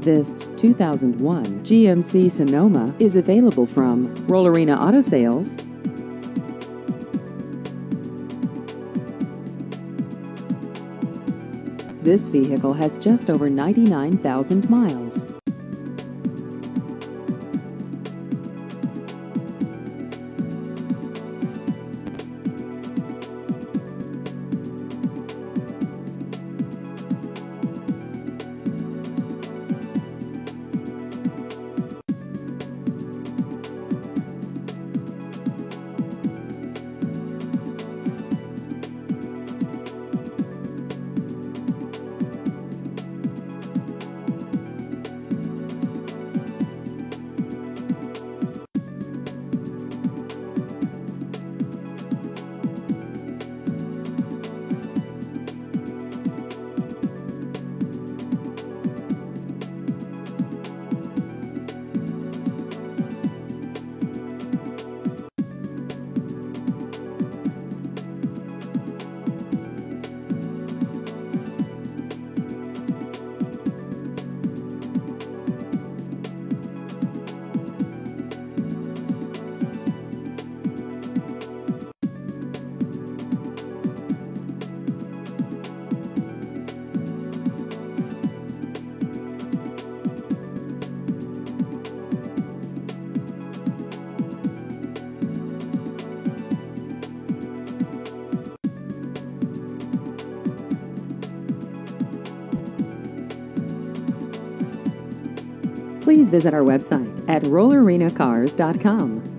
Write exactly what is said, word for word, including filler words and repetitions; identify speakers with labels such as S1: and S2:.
S1: This two thousand one G M C Sonoma is available from Rollerina Auto Sales. This vehicle has just over ninety-nine thousand miles. Please visit our website at rollerina cars dot com.